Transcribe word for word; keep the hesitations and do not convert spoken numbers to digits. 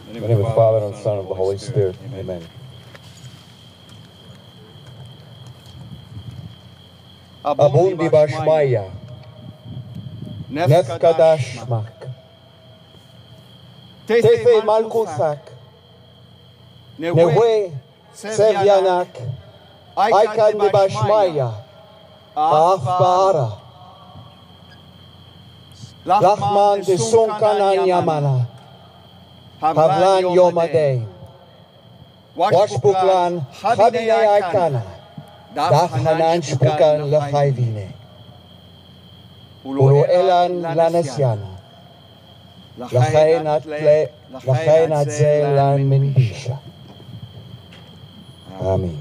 In the name of the Father, and the Son, and of the Holy Spirit. Amen. Abun di Bashmaya, Nefkadashmak, Tefe Malkusak, Newe Sevyanak, Aikan di Bashmaya, Afbara, Lachman de Sunkanan Yamana, Havlan Yomadei, Washbuklan, Habine Aikana, Dachhanan Shbukan Lachayvine, Ulu Elan Lanesiana, Lachainat Le, Lachainat Zelan Minbisha. Amen.